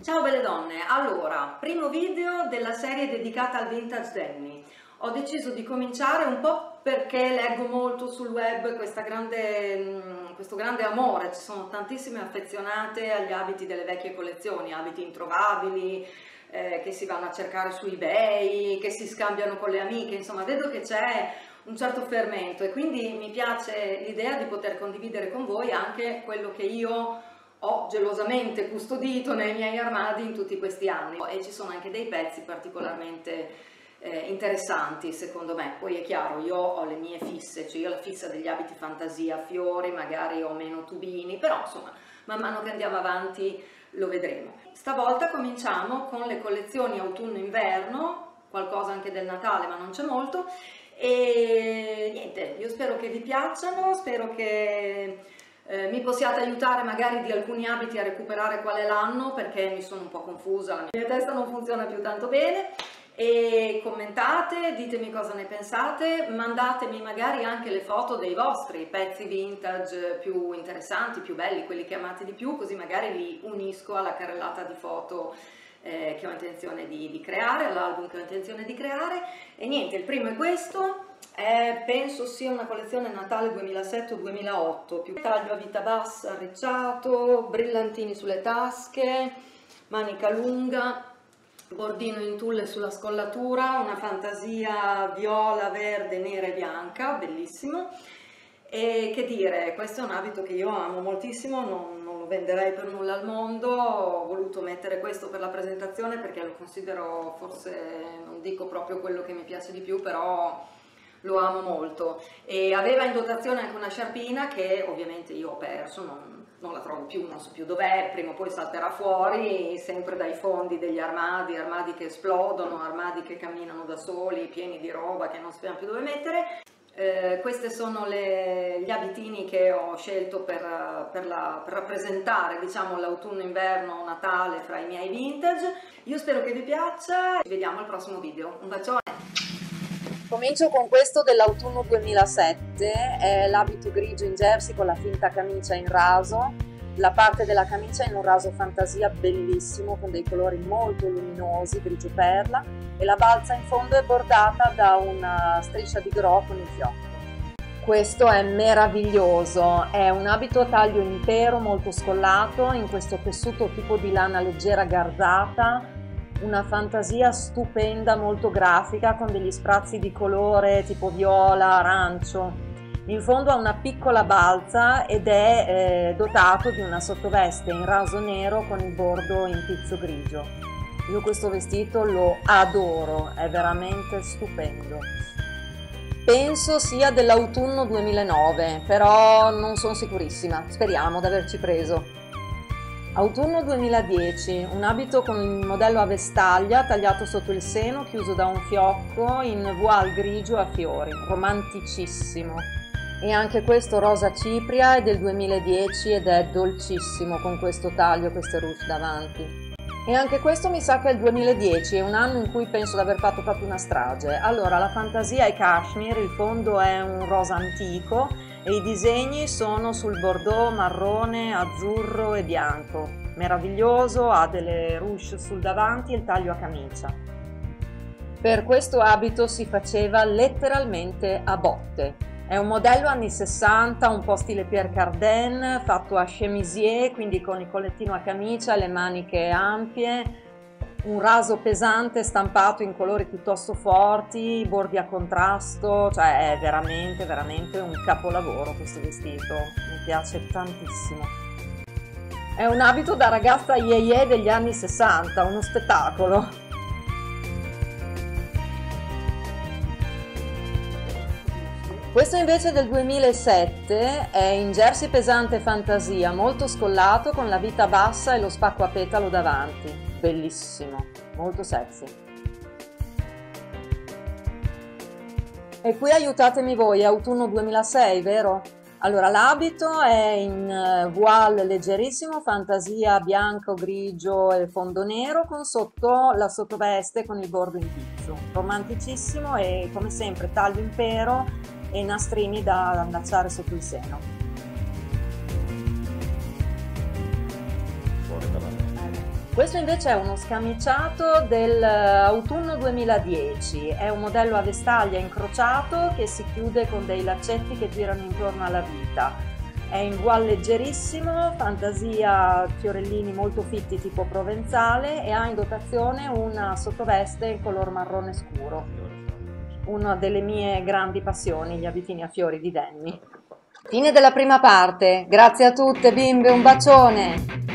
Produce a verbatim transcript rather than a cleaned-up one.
Ciao belle donne, allora, primo video della serie dedicata al vintage Danny. Ho deciso di cominciare un po' perché leggo molto sul web questa grande, questo grande amore, ci sono tantissime affezionate agli abiti delle vecchie collezioni, abiti introvabili, eh, che si vanno a cercare su eBay, che si scambiano con le amiche, insomma vedo che c'è un certo fermento e quindi mi piace l'idea di poter condividere con voi anche quello che io ho gelosamente custodito nei miei armadi in tutti questi anni, e ci sono anche dei pezzi particolarmente eh, interessanti secondo me. Poi è chiaro, io ho le mie fisse, cioè io ho la fissa degli abiti fantasia, fiori, magari ho meno tubini, però insomma man mano che andiamo avanti lo vedremo. Stavolta cominciamo con le collezioni autunno-inverno, qualcosa anche del Natale ma non c'è molto, e niente, io spero che vi piacciono, spero che Eh, mi possiate aiutare magari di alcuni abiti a recuperare qual è l'anno, perché mi sono un po' confusa, la mia testa non funziona più tanto bene, e commentate, ditemi cosa ne pensate, mandatemi magari anche le foto dei vostri pezzi vintage più interessanti, più belli, quelli che amate di più, così magari li unisco alla carrellata di foto eh, che ho intenzione di, di creare, all'album che ho intenzione di creare. E niente, il primo è questo. Eh, penso sia una collezione Natale duemilasette o duemilaotto, più taglio a vita bassa, arricciato, brillantini sulle tasche, manica lunga, bordino in tulle sulla scollatura, una fantasia viola, verde, nera e bianca, bellissimo. E che dire, questo è un abito che io amo moltissimo, non, non lo venderei per nulla al mondo, ho voluto mettere questo per la presentazione perché lo considero, forse non dico proprio quello che mi piace di più, però lo amo molto. E aveva in dotazione anche una sciarpina che ovviamente io ho perso, non, non la trovo più, non so più dov'è, prima o poi salterà fuori, sempre dai fondi degli armadi, armadi che esplodono, armadi che camminano da soli, pieni di roba che non sappiamo più dove mettere. Eh, questi sono le, gli abitini che ho scelto per, per, la, per rappresentare, diciamo, l'autunno-inverno, Natale fra i miei vintage. Io spero che vi piaccia, ci vediamo al prossimo video, un bacione! Comincio con questo dell'autunno duemilasette, è l'abito grigio in jersey con la finta camicia in raso, la parte della camicia in un raso fantasia bellissimo con dei colori molto luminosi, grigio perla, e la balza in fondo è bordata da una striscia di gros con il fiocco. Questo è meraviglioso, è un abito a taglio impero molto scollato in questo tessuto tipo di lana leggera garzata, una fantasia stupenda, molto grafica, con degli sprazzi di colore tipo viola, arancio. In fondo ha una piccola balza ed è eh, dotato di una sottoveste in raso nero con il bordo in pizzo grigio. Io questo vestito lo adoro, è veramente stupendo. Penso sia dell'autunno duemilanove, però non sono sicurissima, speriamo di averci preso. Autunno duemiladieci, un abito con il modello a vestaglia tagliato sotto il seno, chiuso da un fiocco in voile grigio a fiori, romanticissimo. E anche questo rosa cipria è del duemiladieci ed è dolcissimo con questo taglio, queste ruche davanti. E anche questo mi sa che è il duemiladieci, è un anno in cui penso di aver fatto proprio una strage. Allora, la fantasia è cashmere, il fondo è un rosa antico, e i disegni sono sul bordeaux, marrone, azzurro e bianco. Meraviglioso, ha delle ruche sul davanti e il taglio a camicia. Per questo abito si faceva letteralmente a botte. È un modello anni sessanta, un po' stile Pierre Cardin, fatto a chemisier, quindi con il collettino a camicia, le maniche ampie, un raso pesante stampato in colori piuttosto forti, bordi a contrasto, cioè è veramente veramente un capolavoro questo vestito, mi piace tantissimo. È un abito da ragazza yeye degli anni sessanta, uno spettacolo. Questo invece è del duemilasette, è in jersey pesante fantasia, molto scollato con la vita bassa e lo spacco a petalo davanti. Bellissimo, molto sexy. E qui aiutatemi voi, è autunno duemilasei, vero? Allora, l'abito è in voile leggerissimo, fantasia bianco, grigio e fondo nero, con sotto la sottoveste con il bordo in pizzo. Romanticissimo e come sempre taglio impero e nastrini da allacciare sotto il seno. Questo invece è uno scamiciato dell'autunno duemiladieci, è un modello a vestaglia incrociato che si chiude con dei laccetti che girano intorno alla vita. È in voile leggerissimo, fantasia fiorellini molto fitti tipo provenzale e ha in dotazione una sottoveste in color marrone scuro. Una delle mie grandi passioni, gli abitini a fiori di Denny. Fine della prima parte, grazie a tutte bimbe, un bacione!